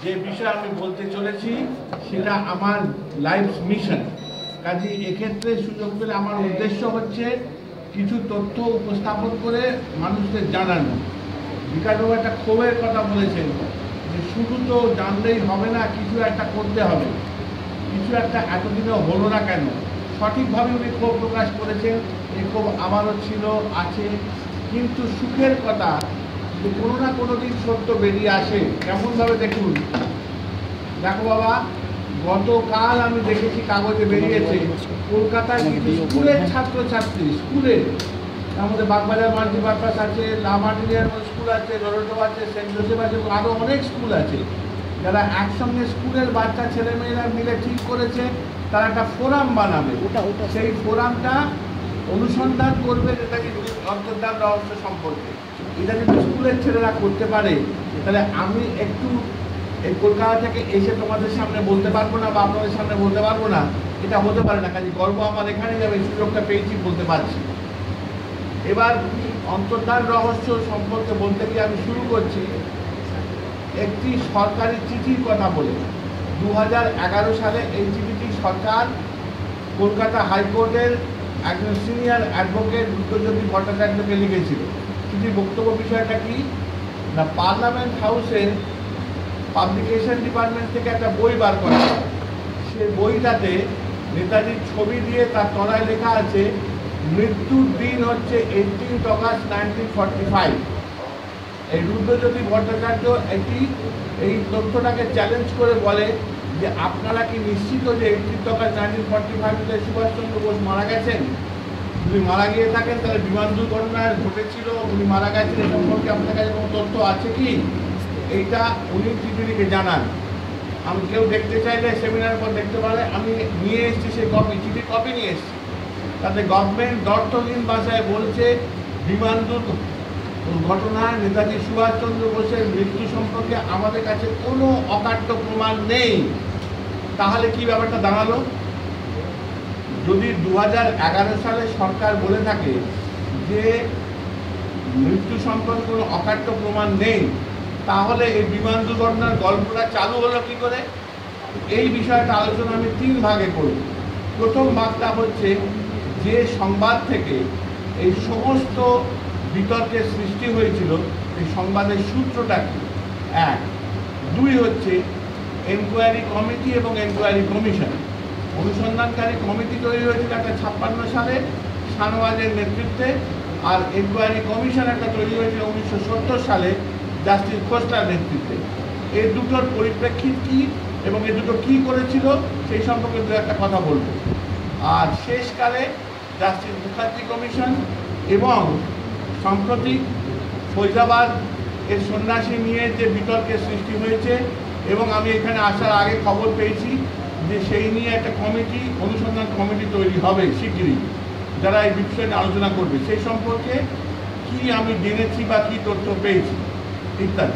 যে বিষয়ে আমি বলতে চলেছি সেটা আমার লাইফ মিশন। কাজে এক্ষেত্রে সুযোগ পেলে আমার উদ্দেশ্য হচ্ছে কিছু তথ্য উপস্থাপন করে মানুষদের জানানো। বিকাশবাবু একটা ক্ষোভের কথা বলেছেন যে শুধু তো জানলেই হবে না, কিছু একটা করতে হবে। কিছু একটা এতদিনও হলো না কেন? সঠিকভাবে উনি ক্ষোভ প্রকাশ করেছেন, এই ক্ষোভ আমারও ছিল, আছে। কিন্তু সুখের কথা যে কোনো না কোনো দিন সত্য বেরিয়ে আসে। কেমনভাবে দেখুন, দেখো বাবা, গতকাল আমি দেখেছি কাগজে বেরিয়েছে কলকাতার কিছু স্কুলের ছাত্রছাত্রী, স্কুলের তার মধ্যে বাগবাজার মাল্টিপারপাস আছে, লামাটিরিয়ার স্কুল আছে, রোডো আছে, সেন্ট জোসেফ আছে এবং আরও অনেক স্কুল আছে, যারা একসঙ্গে স্কুলের বাচ্চা ছেলেমেয়েরা মিলে ঠিক করেছে তারা একটা ফোরাম বানাবে। সেই ফোরামটা অনুসন্ধান করবে যেটা কি অন্তর্ধান রহস্য সম্পর্কে। এটা যদি স্কুলের ছেলেরা করতে পারে তাহলে আমি একটু এই কলকাতা থেকে এসে তোমাদের সামনে বলতে পারবো না বা আপনাদের সামনে বলতে পারবো না, এটা হতে পারে না। কাজে গর্ব আমার এখানে যাবে, এই সুযোগটা পেয়েছি, বলতে পারছি। এবার অন্তর্ধান রহস্য সম্পর্কে বলতে গিয়ে আমি শুরু করছি একটি সরকারি চিঠির কথা বলে। 2011 সালে এই চিঠিটি সরকার কলকাতা হাইকোর্টের একজন সিনিয়র অ্যাডভোকেট রুদ্রজ্যোতি ভট্টাচার্যকে লিখেছিল। চিঠির বক্তব্য বিষয়টা কি না, পার্লামেন্ট হাউসের পাবলিকেশন ডিপার্টমেন্ট থেকে একটা বই বার করা হয়। সেই বইটাতে নেতাজির ছবি দিয়ে তার তলায় লেখা আছে মৃত্যুর দিন হচ্ছে 18 অগাস্ট 1945। এই রুদ্রজ্যোতি ভট্টাচার্য এই তথ্যটাকে চ্যালেঞ্জ করে বলে যে আপনারা কি নিশ্চিত যে 18 অগাস্ট 1945 সুভাষচন্দ্র বোস মারা গেছেন? যদি মারা গিয়ে থাকেন তাহলে বিমান দুর্ঘটনা ঘটেছিল, উনি মারা গেছেন, এ সম্পর্কে আপনার কাছে কোনো তথ্য আছে কি? এইটা উনি চিঠিটিকে জানান। আমি কেউ দেখতে চাইলে সেমিনার পর দেখতে পারে, আমি নিয়ে এসেছি সেই কপি, চিঠির কপি নিয়ে এসেছি। তাতে গভর্নমেন্ট দর্থহীন ভাষায় বলছে বিমান দুর্ঘটনায় নেতাজি সুভাষচন্দ্র বোসের মৃত্যু সম্পর্কে আমাদের কাছে কোনো অকাট্য প্রমাণ নেই। তাহলে কি ব্যাপারটা দাঁড়ালো? যদি 2011 সালে সরকার বলে থাকে যে মৃত্যু সম্পর্কে কোনো অকাট্য প্রমাণ নেই, তাহলে এই বিমান দুর্ঘটনার গল্পটা চালু হলো কি করে? এই বিষয়টা আলোচনা আমি 3 ভাগে করব। প্রথম ভাগটা হচ্ছে যে সংবাদ থেকে এই সমস্ত বিতর্কের সৃষ্টি হয়েছিল, এই সংবাদের সূত্রটা কি, 1। 2 হচ্ছে এনকোয়ারি কমিটি এবং এনকোয়ারি কমিশন। অনুসন্ধানকারী কমিটি তৈরি হয়েছিল একটা 56 সালে শাহনওয়াজের নেতৃত্বে, আর এনকোয়ারি কমিশন একটা তৈরি হয়েছিল 1970 সালে জাস্টিস খোসলার নেতৃত্বে। এই দুটোর পরিপ্রেক্ষিত কী এবং এই দুটো কী করেছিল সেই সম্পর্কে দু একটা কথা বলব। আর শেষকালে জাস্টিস মুখার্জি কমিশন এবং সাম্প্রতিক ফৈজাবাদ এর সন্ন্যাসী নিয়ে যে বিতর্কের সৃষ্টি হয়েছে, এবং আমি এখানে আসার আগে খবর পেয়েছি যে সেই নিয়ে একটা কমিটি, অনুসন্ধান কমিটি তৈরি হবে শিগগিরই, যারা এই বিষয়ে নিয়ে আলোচনা করবে। সেই সম্পর্কে কি আমি জেনেছি বা কী তথ্য পেয়েছি ইত্যাদি।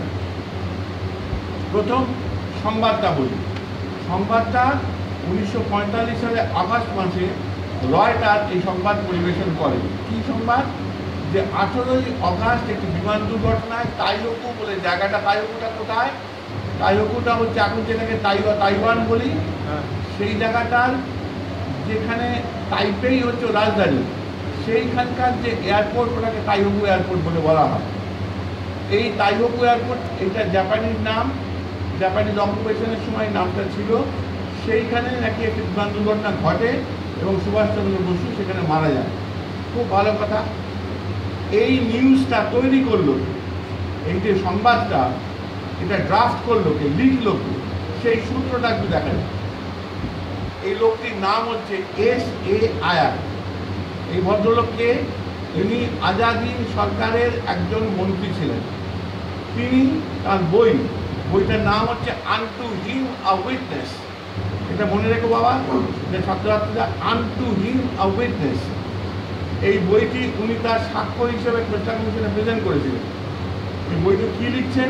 প্রথম সংবাদটা বলি। সংবাদটা 1945 সালে আগস্ট মাসে রয়টার এই সংবাদ পরিবেশন করে। কি সংবাদ? যে 18ই অগাস্ট একটি বিমান দুর্ঘটনায় তাইওকু বলে জায়গাটা, তাইওকুটা কোথায়? তাইওকুটা হচ্ছে এখন যেটাকে তাইওয়ান বলি, সেই জায়গাটার যেখানে তাইপেই হচ্ছে রাজধানী, সেইখানকার যে এয়ারপোর্ট ওটাকে তাইওকু এয়ারপোর্ট বলে বলা হয়। এই তাইওকু এয়ারপোর্ট, এটা জাপানিজ নাম, জাপানিজ অকুপেশনের সময় নামটা ছিল। সেইখানে নাকি একটি বিমান দুর্ঘটনা ঘটে এবং সুভাষচন্দ্র বসু সেখানে মারা যায়। খুব ভালো কথা। এই নিউজটা তৈরি করলো, এই যে সংবাদটা, এটা ড্রাফট করলো কে, লিখলো কে, সেই সূত্রটা একটু দেখা যায়। এই লোকটির নাম হচ্ছে S.A. আয়ার। এই ভদ্রলোককে, ইনি আজাদিন সরকারের একজন মন্ত্রী ছিলেন। তিনি তার বইটার নাম হচ্ছে আনটু হিম আ উইটনেস। এটা মনে রেখো বাবা, যে ছাত্রছাত্রীরা, আনটু হিম আ উইটনেস। এই বইটি উনি তার স্বাক্ষর হিসেবে খোসলা কমিশনে প্রেজেন্ট করেছিলেন। এই বইটি কী লিখছেন?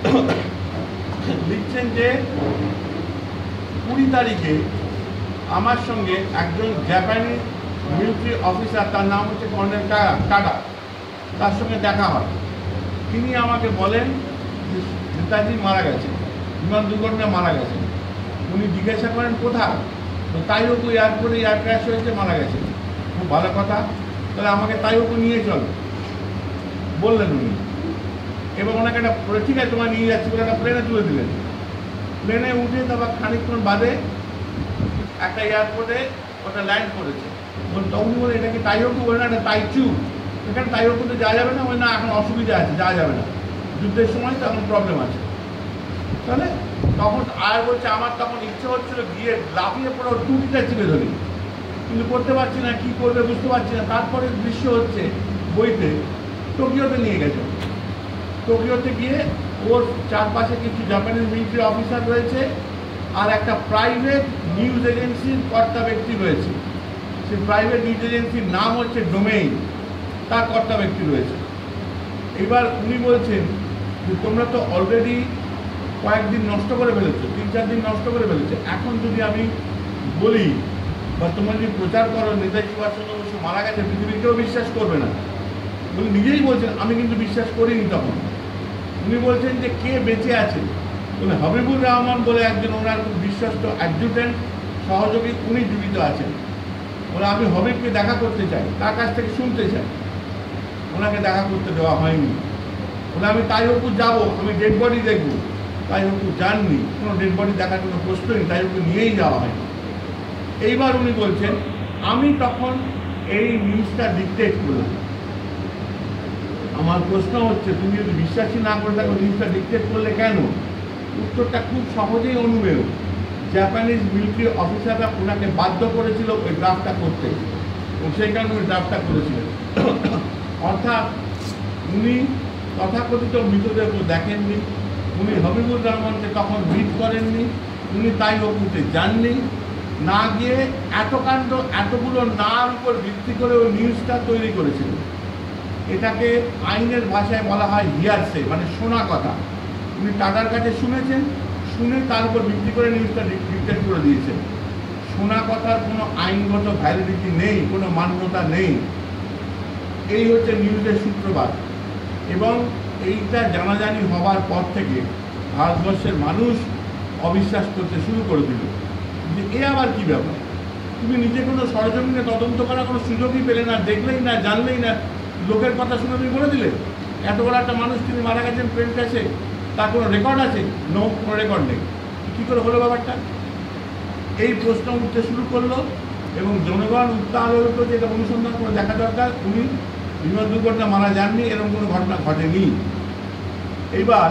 লিখছেন যে 20 তারিখে আমার সঙ্গে একজন জাপানি মিলিটারি অফিসার, তার নাম হচ্ছে কর্নেল কাডা, তার সঙ্গে দেখা হয়। তিনি আমাকে বলেন যে নেতাজি মারা গেছেন। বিমান দুর্ঘটনায় মারা গেছেন। উনি জিজ্ঞাসা করেন কোথায়, তো তাইওকু এয়ারপোর্টে এয়ার ক্র্যাশ হয়েছে, মারা গেছে। খুব ভালো কথা, তাহলে আমাকে তাইওকু নিয়ে চলো বললেন উনি। এবং ওনাকে একটা ঠিক আছে তোমার নিয়ে যাচ্ছি বলে একটা প্লেনে তুলে দিলেন। প্লেনে উঠে তারপর খানিকক্ষণ বাদে একটা এয়ারপোর্টে ওটা ল্যান্ড করেছে। তখন বলে এটা কি তাইওকু, বলে না এটা তাইচু, এখানে তাইওকুতে যাওয়া যাবে না, বলে না এখন অসুবিধা আছে, যাওয়া যাবে না, যুদ্ধের সময় তো এখন প্রবলেম আছে। তাহলে তখন আর বলছে আমার তখন ইচ্ছে হচ্ছিল গিয়ে লাফিয়ে পড়ে ওর টুটিটা চিপে ধরি, কিন্তু করতে পারছি না, কী করবে বুঝতে পারছি না। তারপরে দৃশ্য হচ্ছে বইতে টোকিওতে নিয়ে গেছে। টোকিওতে গিয়ে ওর চারপাশে কিছু জাপানিজ মিলিটারি অফিসার রয়েছে আর একটা প্রাইভেট নিউজ এজেন্সির কর্তা ব্যক্তি রয়েছে। সেই প্রাইভেট নিউজ এজেন্সির নাম হচ্ছে ডোমেইন, তার কর্তা ব্যক্তি রয়েছে। এবার উনি বলছেন যে তোমরা তো অলরেডি কয়েকদিন নষ্ট করে ফেলেছো, 3-4 দিন নষ্ট করে ফেলেছো, এখন যদি আমি বলি বা তোমরা যদি প্রচার করো নেতাজি সুভাষচন্দ্র বসু মারা গেছে, পৃথিবীর কেউ বিশ্বাস করবে না। উনি নিজেই বলছেন আমি কিন্তু বিশ্বাস করিনি তখন। উনি বলছেন যে কে বেঁচে আছে, উনি হাবিবুর রহমান বলে একজন ওনার খুব বিশ্বস্ত অ্যাডজুটেন্ট সহযোগী, উনি জীবিত আছেন। ওরা আমি হাবিবকে দেখা করতে চাই, তার কাছ থেকে শুনতে চাই, ওনাকে দেখা করতে দেওয়া হয়নি। ওরা আমি তাইওকু যাব, আমি ডেড বডি দেখবো, তাইওকু যাননি, কোনো ডেড বডি দেখার কোনো প্রশ্ন নেই, তাইওকু নিয়েই যাওয়া হয়নি। এইবার উনি বলছেন আমি তখন এই নিউজটা ডিকটেট করলাম। আমার প্রশ্ন হচ্ছে তুমি যদি বিশ্বাসী না করে থাকো নিউজটা ডিকটেট করলে কেন? উত্তরটা খুব সহজেই অনুমেয়। জাপানিজ মিলিটারি অফিসাররা ওনাকে বাধ্য করেছিল ওই ড্রাফটটা করতে, এবং সেই কারণে ওই ড্রাফটটা করেছিলেন। অর্থাৎ উনি তথাকথিত মৃতদেহ দেখেননি, উনি হাবিবুর রহমানকে তখন মিট করেননি, উনি তাইওকুতে যাননি, না গিয়ে এত কাণ্ড এতগুলো নার উপর ভিত্তি করে ওই নিউজটা তৈরি করেছিলেন। এটাকে আইনের ভাষায় বলা হয় হিয়ারসে, মানে শোনা কথা। উনি টাটার কাছে শুনেছেন, শুনে তার উপর ভিত্তি করে নিউজটা ডিকটেট করে দিয়েছেন। শোনা কথার কোনো আইনগত ভ্যালিডিটি নেই, কোনো মান্যতা নেই। এই হচ্ছে নিউজের সূত্রপাত। এবং এইটা জানাজানি হওয়ার পর থেকে ভারতবর্ষের মানুষ অবিশ্বাস করতে শুরু করে দিল যে এ আবার কী ব্যাপার, তুমি নিজে কোনো সরজমিনে তদন্ত করার কোনো সুযোগই পেলে না, দেখলেই না, জানলেই না, লোকের কথা শুনে তুমি বলে দিলে এত বড় একটা মানুষ তিনি মারা গেছেন প্লেন ক্র্যাশে, তার কোনো রেকর্ড আছে? নো, কোনো রেকর্ড নেই। কী করে হলো ব্যাপারটা? এই প্রশ্ন উঠতে শুরু করলো এবং জনগণ উত্তাল হয়ে উঠলো যে এটা অনুসন্ধান করে দেখা দরকার। উনি বিমান দুর্ঘটনা মারা যাননি, এরকম কোনো ঘটনা ঘটেনি। এইবার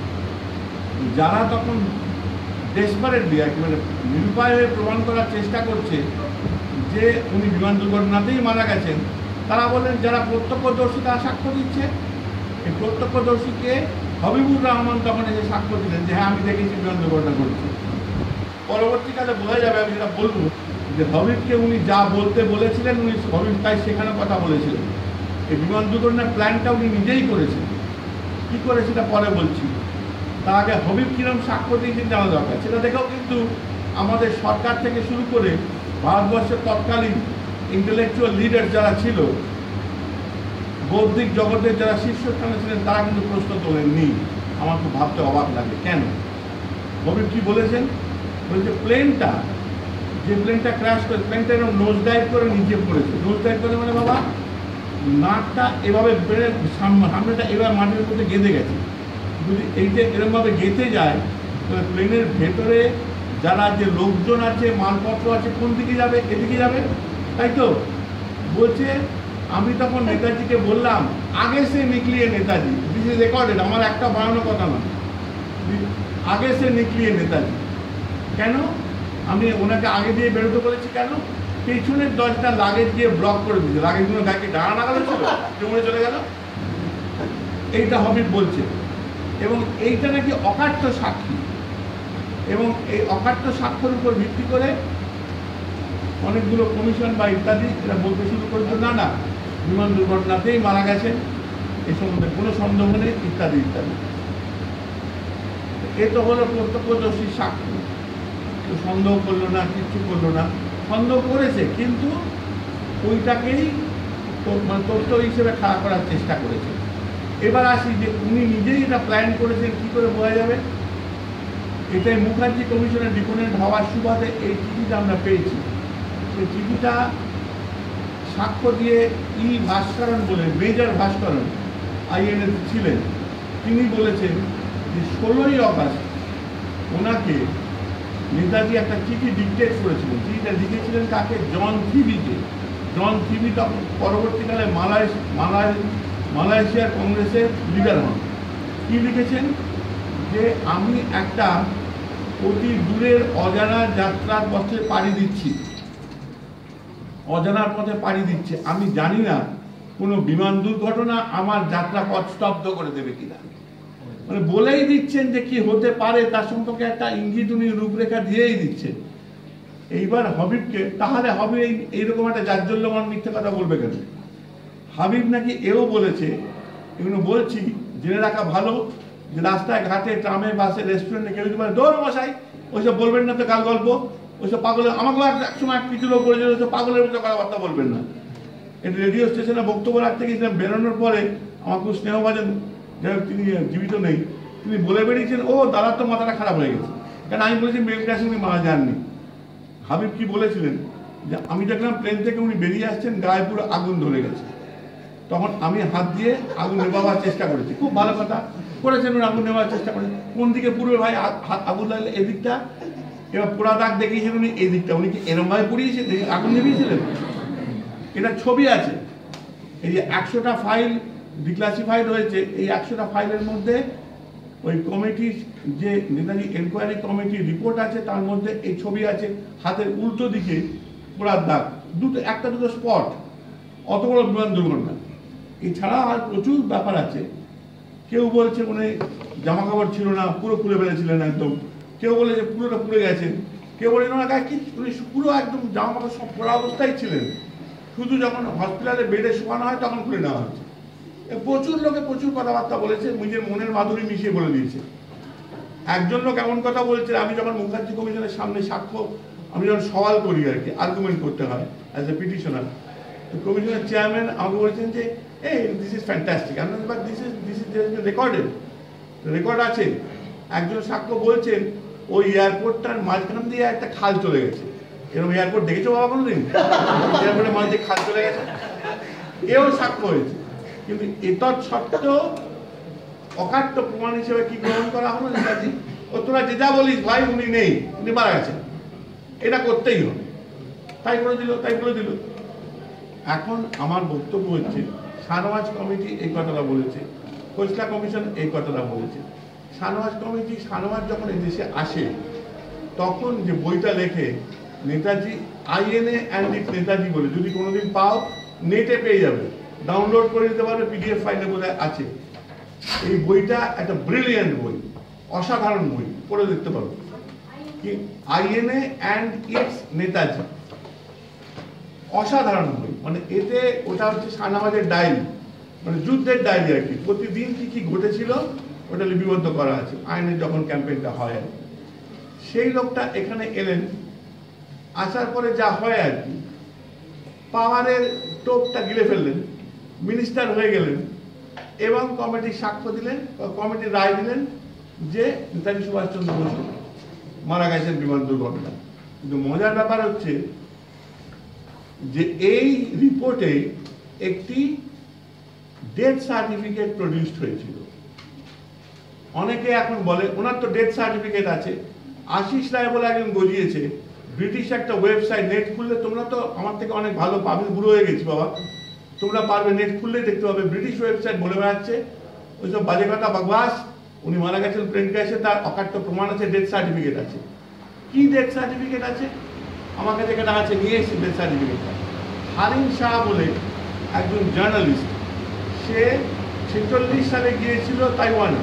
যারা তখন ডেসপারেটলি একেবারে নিরুপায় হয়ে প্রমাণ করার চেষ্টা করছে যে উনি বিমান দুর্ঘটনাতেই মারা গেছেন, তারা বলেন যারা প্রত্যক্ষদর্শী তারা সাক্ষ্য দিচ্ছে। এই প্রত্যক্ষদর্শীকে হাবিবুর রহমান তখন এসে সাক্ষ্য দিলেন যে হ্যাঁ আমি দেখেছি বিমান দুর্ঘটনা ঘটছে। পরবর্তীকালে বোঝা যাবে, আমি যেটা বলবো যে হাবিবকে উনি যা বলতে বলেছিলেন উনি হাবিব তাই সেখানে কথা বলেছিলেন। এই বিমান দুর্ঘটনার প্ল্যানটা উনি নিজেই করেছেন। কী করে সেটা পরে বলছি, তার আগে হাবিব কিরম সাক্ষ্য দিয়েছেন জানা দরকার। সেটা দেখেও কিন্তু আমাদের সরকার থেকে শুরু করে ভারতবর্ষের তৎকালীন ইন্টেলেকচুয়াল লিডার যারা ছিল, বৌদ্ধিক জগতের যারা শীর্ষস্থানে ছিলেন, তারা কিন্তু প্রশ্ন তোলেননি। আমার খুব ভাবতে অবাক লাগে কেন। হাবিব কী বলেছেন? বলছে প্লেনটা, যে প্লেনটা ক্র্যাশ করে, প্লেনটা এরকম নোজ ডাইভ করে নিচে পড়েছে। নোজ ডাইভ করে মানে বাবা নাকটা এভাবে বেড়ে সামনেটা এবার মাটির মধ্যে গেঁথে গেছে। যদি এইটা এরকমভাবে গেঁথে যায় তাহলে প্লেনের ভেতরে যারা যে লোকজন আছে, মালপত্র আছে, কোন দিকে যাবে? এদিকে যাবে, তাই তো? বলছে আমি তখন নেতাজিকে বললাম আগে সে নিকলিয়ে নেতাজি, দিস ইজ রেকর্ডেড, আমার একটা বানানো কথা না, আগে সে নিকলিয়ে নেতাজি। কেন আমি ওনাকে আগে দিয়ে বেরোতে বলেছি? কেন? পেছনের দরজাটা লাগেজ দিয়ে ব্লক করে দিয়েছে, লাগেজগুলো গাড়িকে ডানা নাগালে ছিল, জমে চলে গেল। এইটা হাবিব বলছে। এবং এইটা নাকি অকাট্য সাক্ষী, এবং এই অকাট্য সাক্ষ্যের উপর ভিত্তি করে অনেকগুলো কমিশন বা ইত্যাদি এরা বলতে শুরু করেছে না না বিমান দুর্ঘটনাতেই মারা গেছেন, এ সম্বন্ধে কোনো সন্দেহ নেই, ইত্যাদি ইত্যাদি। এ তো হলো প্রত্যক্ষদর্শীর সাক্ষ্য। কেউ সন্দেহ করলো না, কিচ্ছু করলো না। সন্দেহ করেছে কিন্তু ওইটাকেই মানে তথ্য হিসেবে খাড়া করার চেষ্টা করেছে। এবার আসি যে উনি নিজেই এটা প্ল্যান করেছেন, কী করে বোঝা যাবে? এটাই মুখার্জি কমিশনের ডিপোনেন্ট হওয়ার সুবাদে এই চিঠিটা আমরা পেয়েছি। সেই চিঠিটা সাক্ষ্য দিয়ে ভাস্করন বলে, মেজর ভাস্করন INA ছিলেন, তিনি বলেছেন যে 16ই অগাস্ট ওনাকে নেতাজি একটা চিঠি ডিকটেট করেছিলেন। চিঠিটা লিখেছিলেন কাকে? জন থিবিকে। জন থিবি তখন পরবর্তীকালে মালয়েশিয়ার কংগ্রেসের লিডার হন। কি লিখেছেন? যে আমি একটা অতি দূরের অজানা যাত্রার পথে পাড়ি দিচ্ছি, অজানার পথে পাড়ি দিচ্ছে। আমি জানি না কোনো বিমান দুর্ঘটনা আমার যাত্রা পথ স্তব্ধ করে দেবে কিনা। মানে বলেই দিচ্ছেন যে কি হতে পারে তার সম্পর্কে একটা ইঙ্গিত উনি রূপরেখা দিয়েই দিচ্ছেন। এইবার হাবিবকে, তাহলে হাবিব এইরকম একটা জাজ্জল্যমান মিথ্যে কথা বলবে কেন? হাবিব নাকি এও বলেছে, এগুলো বলছি জেনে রাখা ভালো, যে রাস্তায় ঘাটে ট্রামে বাসে রেস্টুরেন্টে কেউ যদি বলে দৌড় মশাই, ওইসব বলবেন না তো কাল গল্প, ওইসব পাগলের, আমাকেও একসময় কিছু লোক বলেছিল ওইসব পাগলের মতো কথাবার্তা বলবেন না। এটা রেডিও স্টেশনে বক্তব্য রাখতে গিয়েছিলাম, বেরোনোর পরে আমার খুব স্নেহভাজন, যাই হোক তিনি জীবিত নেই, তিনি বলে বেরিয়েছেন ও দাদার তো মাথাটা খারাপ হয়ে গেছে। কারণ আমি বলেছি মেল ক্রাশে উনি মারা যাননি। হাবিব কি বলেছিলেন? যে আমি দেখলাম প্লেন থেকে উনি বেরিয়ে আসছেন, গায়ে পুরো আগুন ধরে গেছে, তখন আমি হাত দিয়ে আগুন নেভাবার চেষ্টা করেছি। খুব ভালো কথা করেছেন, উনি আগুন নেওয়ার চেষ্টা করেছেন। কোন দিকে পুরো ভাই আগুন লাগলে এদিকটা, এবার পোড়া দাগ দেখিয়েছেন উনি এই দিকটা। উনি কি এরমভাবে পুড়িয়েছেন, আগুন নেভিয়েছিলেন? এটা ছবি আছে। এই যে 100টা ফাইল ডিক্লাসিফাইড হয়েছে, এই 100টা ফাইলের মধ্যে ওই কমিটির যে নেতাজি এনকোয়ারি কমিটির রিপোর্ট আছে, তার মধ্যে এই ছবি আছে, হাতের উল্টো দিকে পোড়ার দাগ, একটা দুটো স্পট, অত বড় বিমান দুর্ঘটনা। এছাড়া আর প্রচুর ব্যাপার আছে। কেউ বলছে উনি জামা কাপড় ছিল না, পুরো খুলে ফেলেছিলেন একদম। কেউ বলে যে পুরোটা পুড়ে গেছেন। কেউ বলে না কি উনি পুরো একদম জামা কাপড় সব পরা অবস্থায় ছিলেন, শুধু যখন হসপিটালে বেডে শোয়ানো হয় তখন খুলে নেওয়া হচ্ছে। প্রচুর লোকে প্রচুর কথাবার্তা বলেছে, নিজের মনের মাধুরী মিশিয়ে বলে দিয়েছে। একজন লোক এমন কথা বলছে, আমি যখন মুখার্জি কমিশনের সামনে সাক্ষ্য, আমি যখন সওয়াল করি আর কি, আর্গুমেন্ট করতে হয় অ্যাজ এ পিটিশনার, তো কমিশনের চেয়ারম্যান আমাকে বলেছেন যে এই this is fantastic, but this is recorded, record আছে। একজন সাক্ষ্য বলছেন ওই এয়ারপোর্টটার মাঝখান দিয়ে একটা খাল চলে গেছে। এরকম এয়ারপোর্ট দেখেছো বাবা কোনোদিন? এয়ারপোর্টের মাঝে খাল চলে গেছে, এও সাক্ষ্য হয়েছে। কিন্তু এতৎ সত্ত্বেও অকাট্য প্রমাণ হিসেবে কি গ্রহণ করা হলো? নেতাজি ও তোরা যে যা বলিস ভাই উনি নেই, উনি মারা গেছেন, এটা করতেই হবে, তাই করে দিল। এখন আমার বক্তব্য হচ্ছে, শাহনওয়াজ কমিটি এই কথাটা বলেছে, খোসলা কমিশন এই কথাটা বলেছে। শাহনওয়াজ কমিটি, শাহনওয়াজ যখন এই দেশে আসে তখন যে বইটা লেখে Netaji INA and it Netaji বলে, যদি কোনোদিন পাও নেটে পেয়ে যাবে, ডাউনলোড করে নিতে পারবে, PDF ফাইলে বোধহয় আছে। এই বইটা একটা ব্রিলিয়েন্ট বই, অসাধারণ বই, পড়ে দেখতে পারো। কি INA অ্যান্ড ইটস নেতাজি, অসাধারণ বই। মানে এতে ওটা হচ্ছে শাহনওয়াজের ডায়েরি, মানে যুদ্ধের ডায়েরি আর কি, প্রতিদিন কি কি ঘটেছিল ওটা লিপিবদ্ধ করা আছে। আইনের যখন ক্যাম্পেইনটা হয়, সেই লোকটা এখানে এলেন, আসার পরে যা হয় আর কি, পাওয়ারের টোপটা গিলে ফেললেন, মিনিস্টার হয়ে গেলেন, এবং কমিটির সাক্ষ্য দিলেন, কমিটির রায় দিলেন যে নেতাজি সুভাষচন্দ্র বসু মারা গেছেন বিমান দুর্ঘটনা। কিন্তু মজার ব্যাপার হচ্ছে যে এই রিপোর্টে একটি ডেথ সার্টিফিকেট প্রডিউসড হয়েছিল। অনেকে এখন বলে ওনার তো ডেথ সার্টিফিকেট আছে। আশিস রায় বলে একজন গজিয়েছে, ব্রিটিশ একটা ওয়েবসাইট, নেট খুললে, তোমরা তো আমার থেকে অনেক ভালো পাবে, বুড়ো হয়ে গেছি বাবা, তোমরা পারবে, নেট খুললেই দেখতে পাবে, ব্রিটিশ ওয়েবসাইট বলে বেড়াচ্ছে ওইসব বাজে কথা, বাকবাস। উনি মারা গেছেন প্লেন ক্র্যাশে, তার অকাট্য প্রমাণ আছে, ডেথ সার্টিফিকেট আছে। কি ডেথ সার্টিফিকেট আছে? আমার কাছে যেটা আছে, নিয়ে এসেছি ডেথ সার্টিফিকেটটা। হারিম শাহ বলে একজন জার্নালিস্ট, সে 46 সালে গিয়েছিল তাইওয়ানে,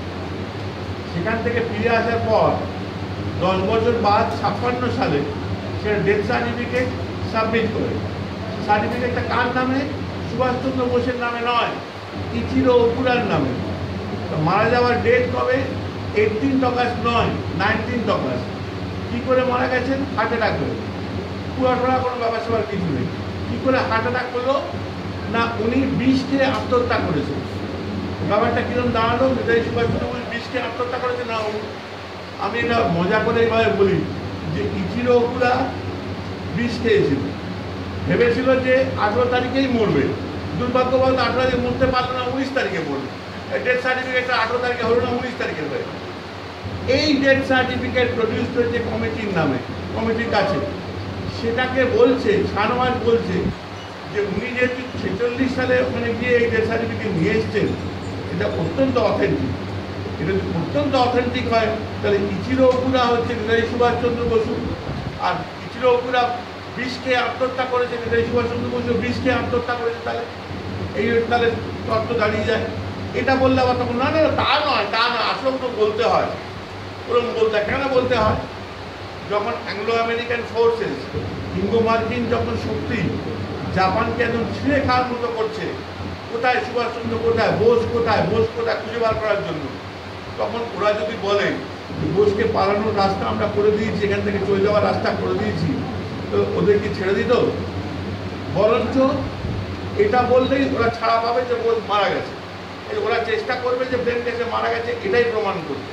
সেখান থেকে ফিরে আসার পর 10 বছর বাদ 56 সালে সে ডেথ সার্টিফিকেট সাবমিট করে। সার্টিফিকেটটা কার নামে? সুভাষচন্দ্র বোসের নামে নয়, ইচিরো ওকুরার নামে। মারা যাওয়ার ডেট কবে? 18 অগাস্ট নয়, 19 অগাস্ট। কি করে মারা গেছেন? হার্ট অ্যাটাক করে। পুরাটোরা কোনো ব্যাপার স্যাপার কিছু নেই। কি করে হার্ট অ্যাটাক করলো? না, উনি বিষ খেয়ে আত্মহত্যা করেছেন। ব্যাপারটা কিরকম দাঁড়ালো? নেতাজি সুভাষচন্দ্র বোস বিষ খেয়ে আত্মহত্যা করেছে না, আমি এটা মজা করে এইভাবে বলি যে ইচিরো ওকুরা বিষ খেয়েছিল, ভেবেছিল যে 18 তারিখেই মরবে, দুর্ভাগ্যবশত 18 তারিখে মরতে পারলো না, 19 তারিখে মরবে। ডেথ সার্টিফিকেটটা 18 তারিখে হলো না, 19 তারিখে হয়ে। এই ডেথ সার্টিফিকেট প্রডিউস করেছে কমিটির নামে, কমিটির কাছে। সেটাকে বলছে, শাহনওয়াজ বলছে যে উনি যেহেতু 46 সালে ওখানে গিয়ে এই ডেথ সার্টিফিকেট নিয়ে এসছেন, এটা অত্যন্ত অথেন্টিক। এটা যদি অত্যন্ত অথেন্টিক হয় তাহলে ইচিরো ওকুরা হচ্ছে নেতাজি সুভাষচন্দ্র বসু, আর ইচিরো ওকুরা বিষকে আত্মহত্যা করেছে, নেতাজি সুভাষচন্দ্র বসু বিষকে আত্মহত্যা করেছে। তাহলে এই তাহলে তত্ত্ব দাঁড়িয়ে যায়। এটা বললে আবার তখন না না তা নয়, তা নয়, আসলে তো বলতে হয়। ওরকম বলতে হয়, কেন বলতে হয়? যখন অ্যাংলো আমেরিকান ফোর্সেস, ইঙ্গো মার্কিন যখন শক্তি জাপানকে একদম ছিঁড়ে খাওয়ার মতো করছে, কোথায় সুভাষচন্দ্র কোথায়, বোস কোথায়, বোস কোথায় খুঁজে বার করার জন্য, তখন ওরা যদি বলে বোসকে পালানোর রাস্তা আমরা করে দিয়েছি, এখান থেকে চলে যাওয়ার রাস্তা করে দিয়েছি, তো ওদের কি ছেড়ে দিত? বরঞ্চ এটা বললেই ওরা ছাড়া পাবে যে বোস মারা গেছে। ওরা চেষ্টা করবে যে ব্রেন কেসে মারা গেছে এটাই প্রমাণ করতে।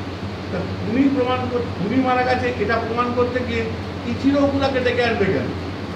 উনি মারা গেছে এটা প্রমাণ করতে গিয়ে ইচিরো ওকুরাকে ডেকে আনবে কেন?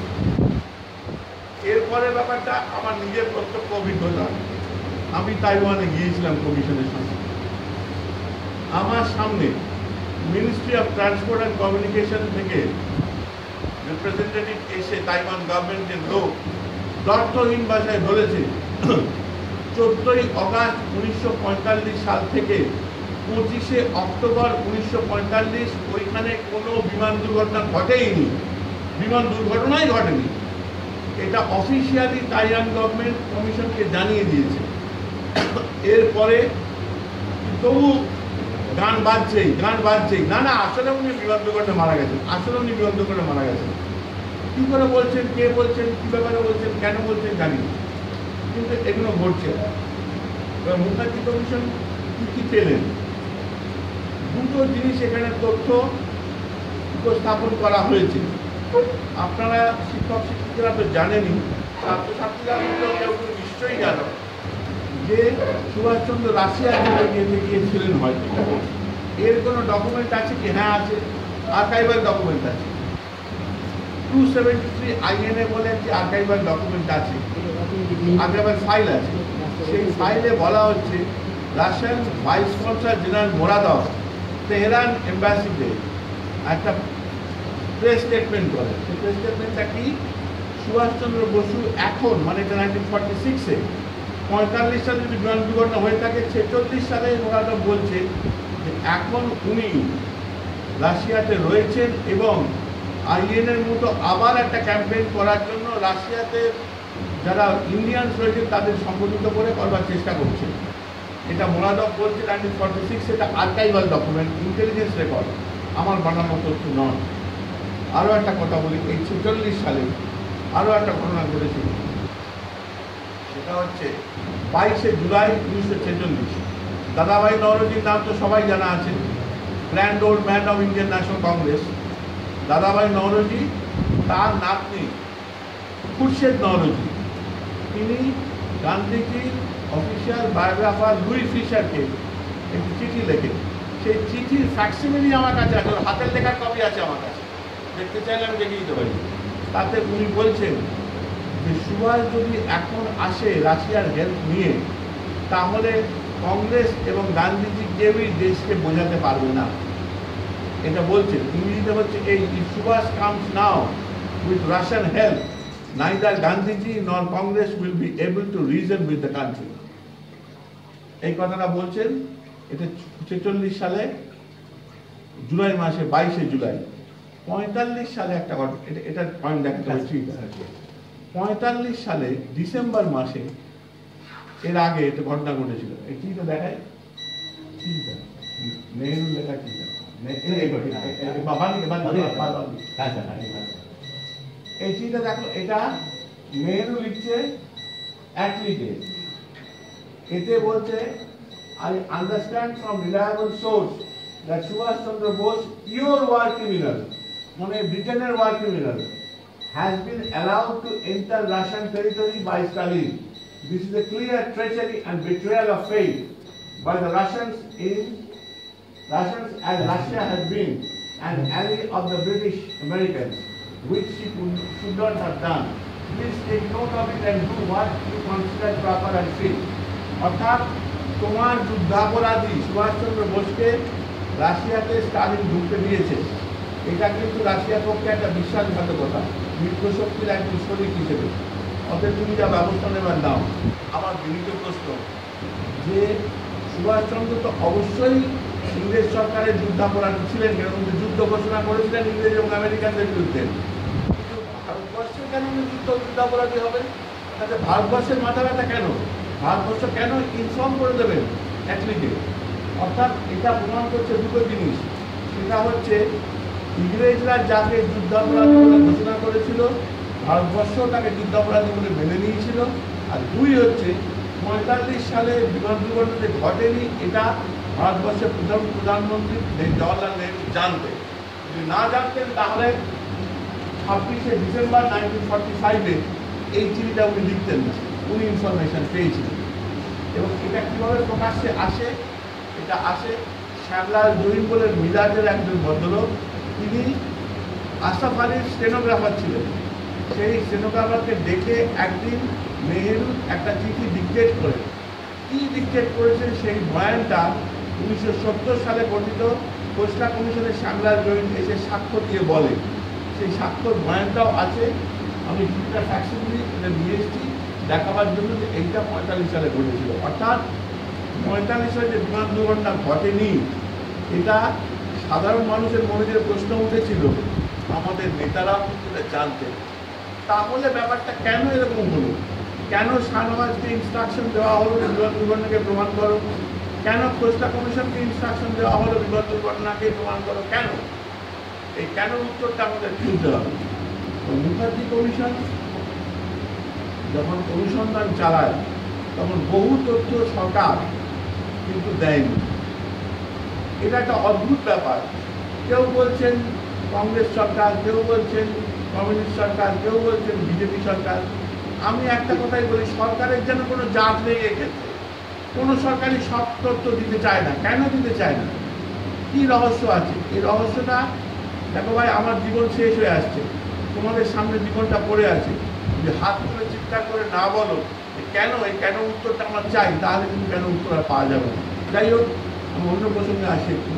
এরপরে ব্যাপারটা আমার নিজের প্রত্যক্ষ অভিজ্ঞতা। আমি তাইওয়ানে গিয়েছিলাম কমিশনের সামনে। আমার সামনে ministry of transport and communication থেকে রিপ্রেজেন্টেটিভ এসে তাইওয়ান গভর্নমেন্টের লোক দর্থহীন ভাষায় বলেছে 14ই আগস্ট 1945 সাল থেকে 25শে অক্টোবর 1945 ওইখানে কোনো বিমান দুর্ঘটনা ঘটেইনি, বিমান দুর্ঘটনাই ঘটেনি। এটা অফিসিয়ালি তাইওয়ান গভর্নমেন্ট কমিশনকে জানিয়ে দিয়েছে। এরপরে তবু গান বাজছেই, না না আসলে উনি বিমান দুর্ঘটনা মারা গেছেন, আসলে উনি বিমান দুর্ঘটনা মারা গেছেন। কী করে বলছেন, কে বলছেন, কী ব্যাপারে বলছেন, কেন বলছেন জানি, কিন্তু এগুলো ঘটছে। মুখার্জি কমিশন কী পেলেন? দুটো জিনিস এখানে তথ্য উপস্থাপন করা হয়েছে। আপনারা শিক্ষক শিক্ষিকারা তো জানেনই, ছাত্রছাত্রীরা কেউ নিশ্চয়ই জানো যে সুভাষচন্দ্র রাশিয়া গিয়েছিলেন হয়তো। এর কোনো ডকুমেন্ট আছে কি? হ্যাঁ আছে, আর্কাইভাল ডকুমেন্ট আছে। 273 INA বলে একটি আর্কাইভাল ডকুমেন্ট আছে, আর্কাইভাল ফাইল আছে। সেই ফাইলে বলা হচ্ছে Russian vice consul general Moradov Tehran এম্বাসিতে একটা প্রেস স্টেটমেন্ট করে। সেই প্রেস স্টেটমেন্টটা কি? সুভাষচন্দ্র বসু এখন মানে এটা 1946-এ 45 সালে যদি বিমান দুর্ঘটনা হয়ে থাকে, 46 সালে মোরাদভ বলছে যে এখন উনি রাশিয়াতে রয়েছেন এবং INA-র মতো আবার একটা ক্যাম্পেইন করার জন্য রাশিয়াতে যারা ইন্ডিয়ানস রয়েছেন তাদের সংগঠিত করে করবার চেষ্টা করছে। এটা মোরাদভ বলছে 1946, এটা আর্কাইভাল ডকুমেন্ট, ইন্টেলিজেন্স রেকর্ড, আমার বানানো তথ্য নয়। আরও একটা কথা বলি, এই 46 সালে আরও একটা ঘটনা ঘটেছিল। সেটা হচ্ছে 22শে জুলাই 1946। দাদাভাই নওরোজির নাম তো সবাই জানা আছে, grand old man of Indian National Congress. Dadabhai Naoroji, তার নাতনি খুরশেদ নওরোজি, তিনি গান্ধীজির অফিসিয়াল বায়োগ্রাফার লুই ফিশারকে একটি চিঠি লেখেন। সেই চিঠির ফ্যাক্সিমিলি আমার কাছে আছে, হাতের লেখার কপি আছে আমার কাছে, দেখতে চাইলে আমি দেখিয়ে দিতে পারি। তাতে উনি বলছেন যে সুভাষ যদি এখন আসে রাশিয়ার হেল্প নিয়ে, তাহলে কংগ্রেস এবং গান্ধীজি কেউই দেশকে বোঝাতে পারবে না। এটা বলছেন ইংরেজিতে হচ্ছে এই Subhash comes now with Russian help, neither Gandhiji nor Congress will be able to reason with the country. এই কথাটা বলছেন। এটা 46 সালে জুলাই মাসে 22শে জুলাই। 45 সালে একটা ঘটনা, এটা পয়েন্ট দেখাতে হবে, ঠিক আছে। 45 সালে ডিসেম্বর মাসে এর আগে একটা ঘটনা ঘটেছিল। এই চিঠিটা দেখায়, চিঠিটা নেহরু লেখা চিঠিটা, এই চিঠিটা দেখো, এটা নেহরু লিখছে অ্যাটলিটে। এতে বলছে I understand from reliable source that Subhash Chandra Bose, your war criminal, মানে ব্রিটেনের war criminal, has been allowed to enter Russian territory by Stalin. This is a clear treachery and betrayal of faith by the Russians in Russia has been an ally of the British Americans, which she should not have done. Please take note of it and do what you consider proper and fit. অর্থাৎ তোমার যুদ্ধাপরাধী সুভাষচন্দ্র বোসকে রাশিয়াতে Stalin ঢুকতে দিয়েছে, এটা কিন্তু রাশিয়ার পক্ষে একটা বিশ্বাসঘাতকতা, মিত্রশক্তির একজন শরিক হিসেবে। অতএব তুমি যা ব্যবস্থা নেবার নাও। আমার বিনীত প্রশ্ন যে সুভাষচন্দ্র তো অবশ্যই ইংরেজ সরকারের যুদ্ধাপরাধী ছিলেন, কিন্তু যুদ্ধ ঘোষণা করেছিলেন ইংরেজ এবং আমেরিকানদের বিরুদ্ধে। কিন্তু ভারতবর্ষের কেন যুদ্ধাপরাধী হবেন? তাতে ভারতবর্ষের মাথা ব্যথা কেন? ভারতবর্ষ কেন ইনফর্ম করে দেবেন অ্যাটলিকে? অর্থাৎ এটা প্রমাণ করছে দুটো জিনিস। সেটা হচ্ছে ইংরেজরা যাকে যুদ্ধাপরাধী বলে ঘোষণা করেছিল, ভারতবর্ষ তাকে যুদ্ধাপরাধী বলে মেনে নিয়েছিল। আর দুই হচ্ছে 45 সালে বিমান দুর্ঘটনা যে ঘটেনি, এটা ভারতবর্ষের প্রধানমন্ত্রী জওয়াহরলাল নেহরু জানতেন। যদি না জানতেন তাহলে 26শে ডিসেম্বর 1945-এ এই চিঠিটা উনি লিখতেন না। উনি ইনফরমেশন পেয়েছিলেন। এবং এটা কীভাবে প্রকাশ্যে আসে? এটা আসে শ্যামলাল জহির বলে মিলাদের একজন ভদ্রলোক, তিনি আশরাফ আলীর স্টেনোগ্রাফার ছিলেন। সেই স্টেনোগ্রাফারকে ডেকে একদিন নেহেরু একটা চিঠি ডিকটেট করেন। কী ডিকটেট করেছেন সেই বয়ানটা 1970 সালে গঠিত খোসলা কমিশনের শ্যামলাল জহির এসে সাক্ষ্য দিয়ে বলে। সেই সাক্ষ্যর বয়ানটাও আছে। আমি কিছুটা ফ্যাক্সিমিলি নিয়ে এসেছি দেখাবার জন্য যে এইটা 45 সালে ঘটেছিল। অর্থাৎ 45 সালে যে বিমান দুর্ঘটনা ঘটেনি, এটা সাধারণ মানুষের মনে যে প্রশ্ন উঠেছিল, আমাদের নেতারাও কিন্তু এটা জানতেন। তাহলে ব্যাপারটা কেন এরকম হলো? কেন শাহনওয়াজকে ইনস্ট্রাকশন দেওয়া হলো বিমান দুর্ঘটনাকে প্রমাণ করো? কেন খোসলা কমিশনকে ইনস্ট্রাকশন দেওয়া হলো বিমান দুর্ঘটনাকে প্রমাণ করো? কেন? এই কেন উত্তরটা আমাদের খুঁজতে হবে। মুখার্জি কমিশন যখন অনুসন্ধান চালায় তখন বহু তথ্য সরকার কিন্তু দেয়নি। এটা একটা অদ্ভুত ব্যাপার। কেউ বলছেন কংগ্রেস সরকার, কেউ বলছেন কমিউনিস্ট সরকার, কেউ বলছেন বিজেপি সরকার। আমি একটা কথাই বলি, সরকারের যেন কোনো জাত নেই এক্ষেত্রে। কোনো সরকারই সব তথ্য দিতে চায় না। কেন দিতে চায় না? কী রহস্য আছে? এই রহস্যটা দেখো ভাই, আমার জীবন শেষ হয়ে আসছে, তোমাদের সামনে জীবনটা পড়ে আছে। যদি হাত তুলে চিৎকার করে না বলো কেন, এই কেন উত্তরটা আমার চাই, তাহলে কিন্তু কেন উত্তর আর পাওয়া যাবে না। যাই হোক, আমি অন্য প্রসঙ্গে আসি একটু।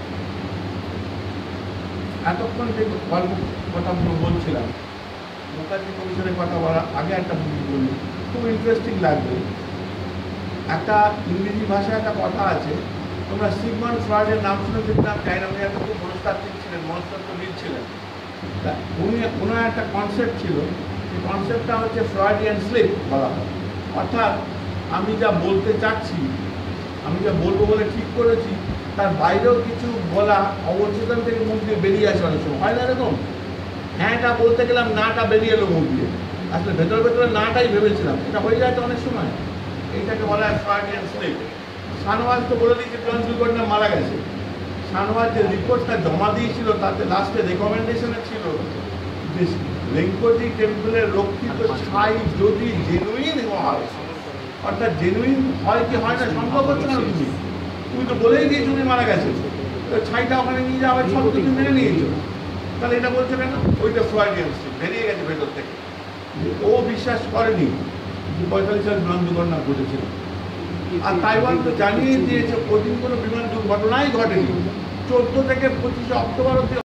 এতক্ষণ যে কথাগুলো বলছিলাম, মুখার্জি কমিশনের কথা বলার আগে একটা বলি, খুব ইন্টারেস্টিং লাগবে। একটা ইংরেজি ভাষায় একটা কথা আছে, তোমরা সিগমন্ড ফ্রয়েডের নাম শুনেছি না? তাই উনি একটা খুব মনস্তাত্ত্বিক ছিলেন, মনস্তত্ত্ববিদ ছিলেন। তা ওনার একটা কনসেপ্ট ছিল, সেই কনসেপ্টটা হচ্ছে ফ্রয়েডিয়ান স্লিপ বলা হয়। অর্থাৎ আমি যা বলতে চাচ্ছি, আমি যা বলবো বলে ঠিক করেছি, তার বাইরেও কিছু বলা অবচেতন থেকে মুখ দিয়ে বেরিয়ে আসে। অনেক সময় হয় না এরকম? হ্যাঁটা বলতে গেলাম, নাটা বেরিয়ে এলো মুখ দিয়ে, আসলে ভেতরে ভেতরে নাটাই ভেবেছিলাম। এটা হয়ে যায় তো অনেক সময়। এইটাকে বলা হয় ফ্রয়েডিয়ান স্লিপ। শাহনওয়াজ তো বলে দিয়েছে বিমান দুর্ঘটনা মারা গেছে। শাহনওয়াজ যে রিপোর্টটা জমা দিয়েছিল তাতে লাস্টে রেকমেন্ডেশনে ছিল যে রেঙ্কোজি টেম্পলের রক্ষিত ছাই যদি জেনুইন হয়, অর্থাৎ জেনুইন হয় কি হয় না সম্ভব হচ্ছে না। তুমি তো বলেই দিয়েছো উনি মারা গেছে, ছাইটা ওখানে নিয়ে যাওয়া সব তুমি মেনে নিয়েছো, তাহলে এটা বলছো কেন? ওইটা ফ্রয়েডিয়ান স্লিপ, বেরিয়ে গেছে ভেতর থেকে। ও বিশ্বাস করেনি যে 45 সালে বিমান দুর্ঘটনা ঘটেছিল। আর তাইওয়ান তো জানিয়ে দিয়েছে ওদিন কোনো বিমান দুর্ঘটনাই ঘটেনি। 14 থেকে 25 অক্টোবর অব্দি